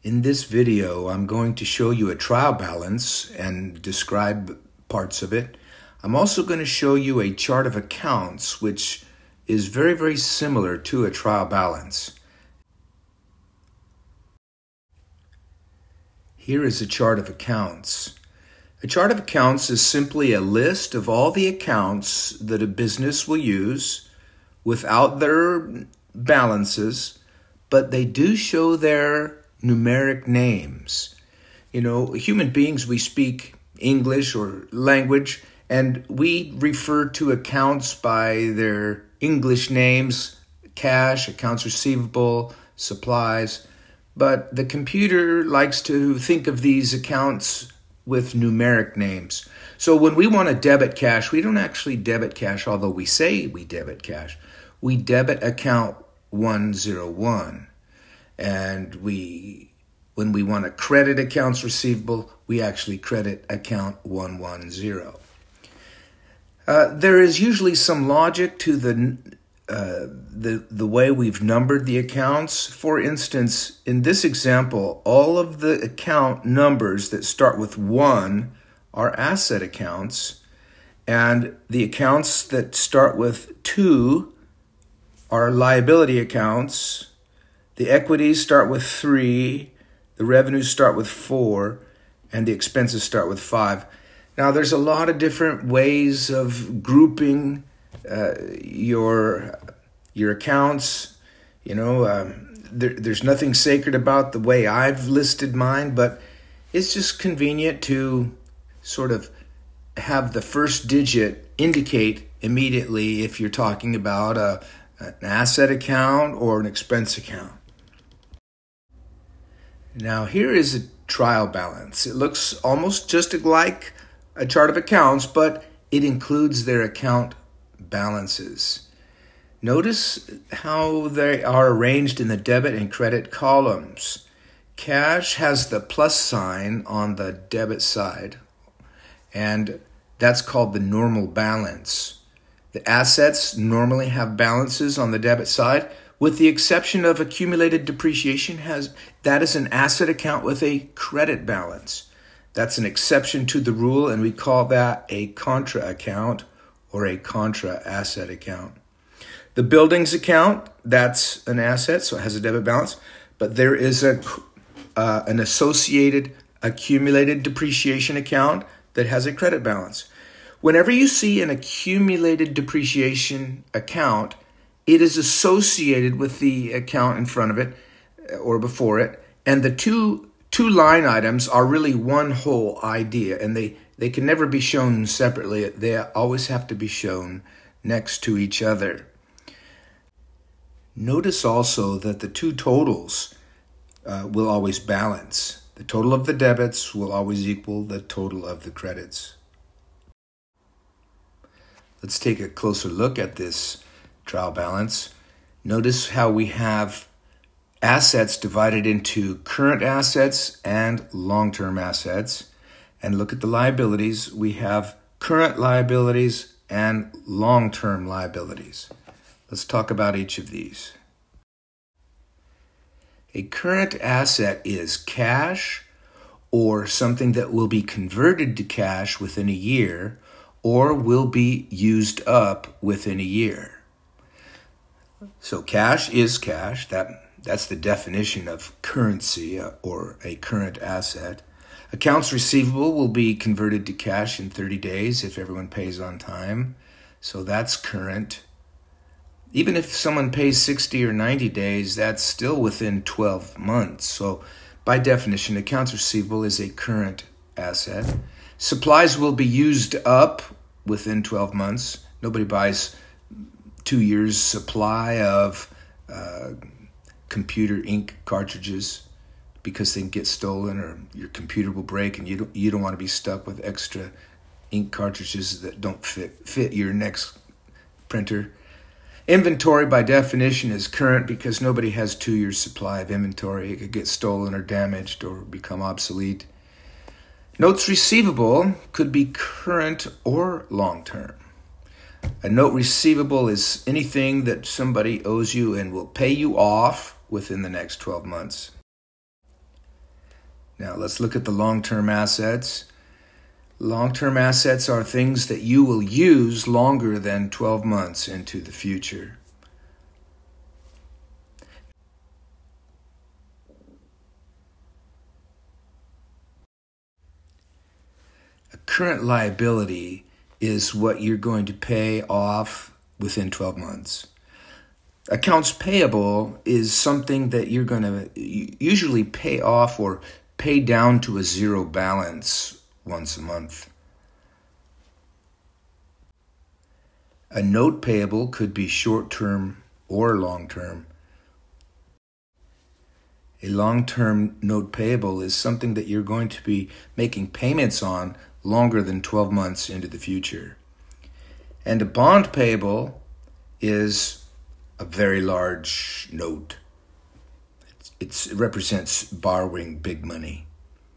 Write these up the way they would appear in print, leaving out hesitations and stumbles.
In this video, I'm going to show you a trial balance and describe parts of it. I'm also going to show you a chart of accounts, which is very similar to a trial balance. Here is a chart of accounts. A chart of accounts is simply a list of all the accounts that a business will use without their balances, but they do show their numeric names. You know, human beings, we speak English or language, and we refer to accounts by their English names: cash, accounts receivable, supplies. But the computer likes to think of these accounts with numeric names. So when we want to debit cash, we don't actually debit cash, although we say we debit cash. We debit account 101. And when we want to credit accounts receivable, we actually credit account 110. There is usually some logic to the way we've numbered the accounts. For instance, in this example, all of the account numbers that start with 1 are asset accounts, and the accounts that start with 2 are liability accounts. The equities start with 3, the revenues start with 4, and the expenses start with 5. Now, there's a lot of different ways of grouping your accounts. You know, there's nothing sacred about the way I've listed mine, but it's just convenient to sort of have the first digit indicate immediately if you're talking about an asset account or an expense account. Now, here is a trial balance. It looks almost just like a chart of accounts, but it includes their account balances. Notice how they are arranged in the debit and credit columns. Cash has the plus sign on the debit side, and that's called the normal balance. The assets normally have balances on the debit side, with the exception of accumulated depreciation. That is an asset account with a credit balance. That's an exception to the rule, and we call that a contra account or a contra asset account. The buildings account, that's an asset, so it has a debit balance, but there is an associated accumulated depreciation account that has a credit balance. Whenever you see an accumulated depreciation account, it is associated with the account in front of it or before it, and the two line items are really one whole idea, and they can never be shown separately. They always have to be shown next to each other. Notice also that the two totals will always balance. The total of the debits will always equal the total of the credits. Let's take a closer look at this trial balance. Notice how we have assets divided into current assets and long-term assets. And look at the liabilities. We have current liabilities and long-term liabilities. Let's talk about each of these. A current asset is cash or something that will be converted to cash within a year or will be used up within a year. So cash is cash. That's the definition of currency or a current asset. Accounts receivable will be converted to cash in 30 days if everyone pays on time. So that's current. Even if someone pays 60 or 90 days, that's still within 12 months. So by definition, accounts receivable is a current asset. Supplies will be used up within 12 months. Nobody buys 2 years' supply of computer ink cartridges because they can get stolen or your computer will break, and you don't want to be stuck with extra ink cartridges that don't fit your next printer. Inventory by definition is current because nobody has 2 years' supply of inventory. It could get stolen or damaged or become obsolete. Notes receivable could be current or long-term. A note receivable is anything that somebody owes you and will pay you off within the next 12 months. Now let's look at the long-term assets. Long-term assets are things that you will use longer than 12 months into the future. A current liability is what you're going to pay off within 12 months. Accounts payable is something that you're going to usually pay off or pay down to a zero balance once a month. A note payable could be short-term or long-term. A long-term note payable is something that you're going to be making payments on longer than 12 months into the future. And a bond payable is a very large note. It represents borrowing big money.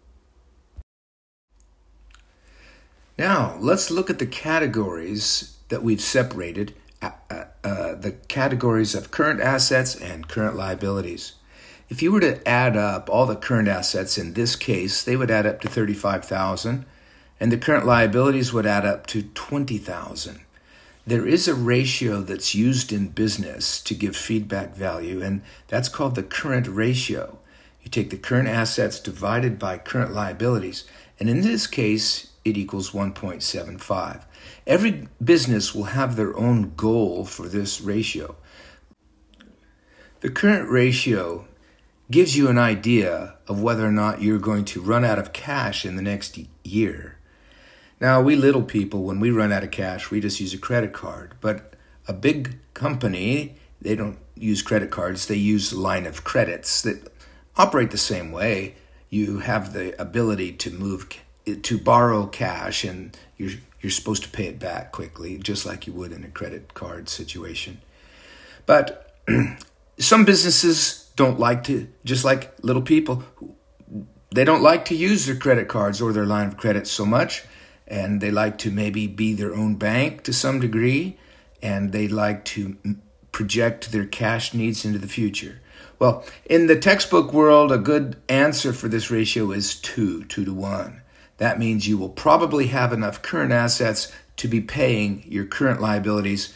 Now, let's look at the categories that we've separated, the categories of current assets and current liabilities. If you were to add up all the current assets in this case, they would add up to $35,000, and the current liabilities would add up to $20,000. There is a ratio that's used in business to give feedback value, and that's called the current ratio. You take the current assets divided by current liabilities, and in this case, it equals 1.75. Every business will have their own goal for this ratio. The current ratio gives you an idea of whether or not you're going to run out of cash in the next year. Now, we little people, when we run out of cash, we just use a credit card. But a big company, they don't use credit cards. They use line of credits that operate the same way. You have the ability to borrow cash, and you're supposed to pay it back quickly, just like you would in a credit card situation. But some businesses don't like to, just like little people, they don't like to use their credit cards or their line of credit so much. And they like to maybe be their own bank to some degree, and they like to project their cash needs into the future. Well, in the textbook world, a good answer for this ratio is 2 to 1. That means you will probably have enough current assets to be paying your current liabilities,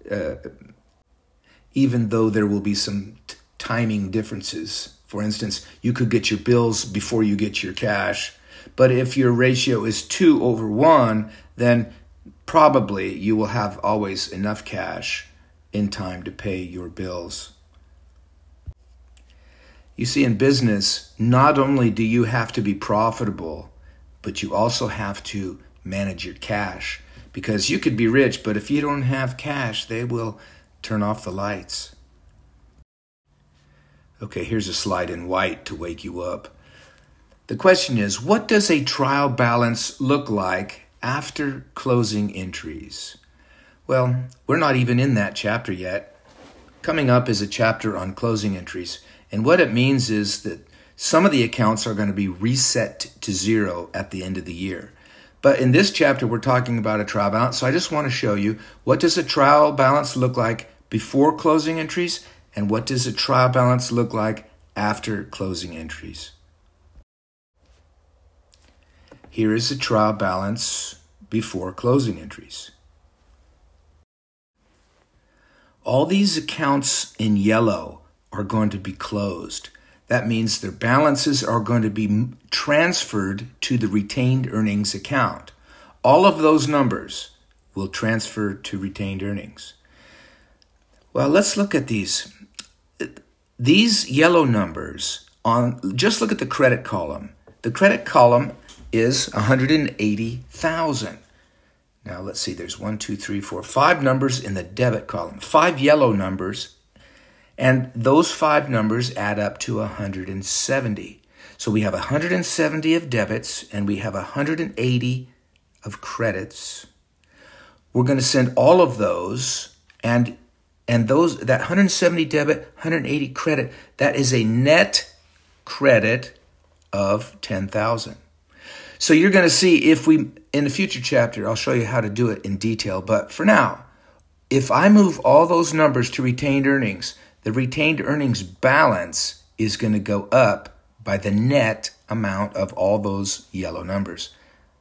even though there will be some timing differences. For instance, you could get your bills before you get your cash. But if your ratio is 2/1, then probably you will have always enough cash in time to pay your bills. You see, in business, not only do you have to be profitable, but you also have to manage your cash. Because you could be rich, but if you don't have cash, they will turn off the lights. Okay, here's a slide in white to wake you up. The question is, what does a trial balance look like after closing entries? Well, we're not even in that chapter yet. Coming up is a chapter on closing entries. And what it means is that some of the accounts are going to be reset to zero at the end of the year. But in this chapter, we're talking about a trial balance. So I just want to show you, what does a trial balance look like before closing entries? And what does a trial balance look like after closing entries? Here is a trial balance before closing entries. All these accounts in yellow are going to be closed. That means their balances are going to be transferred to the retained earnings account. All of those numbers will transfer to retained earnings. Well, let's look at these. These yellow numbers, just look at the credit column. The credit column is 180,000. Now let's see, there's 5 numbers in the debit column, 5 yellow numbers, and those 5 numbers add up to 170. So we have 170 of debits and we have 180 of credits. We're going to send all of those, and that 170 debit, 180 credit, that is a net credit of 10,000. So you're going to see, in the future chapter, I'll show you how to do it in detail. But for now, if I move all those numbers to retained earnings, the retained earnings balance is going to go up by the net amount of all those yellow numbers.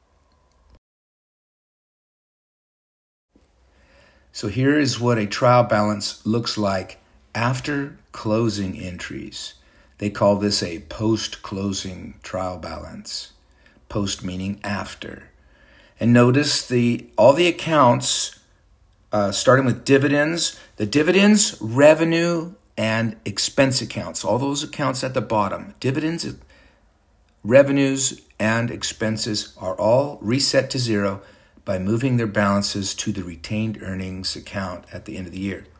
So here is what a trial balance looks like after closing entries. They call this a post-closing trial balance. Post meaning after. And notice all the accounts, starting with dividends, the dividends, revenue, and expense accounts, all those accounts at the bottom, dividends, revenues, and expenses are all reset to zero by moving their balances to the retained earnings account at the end of the year.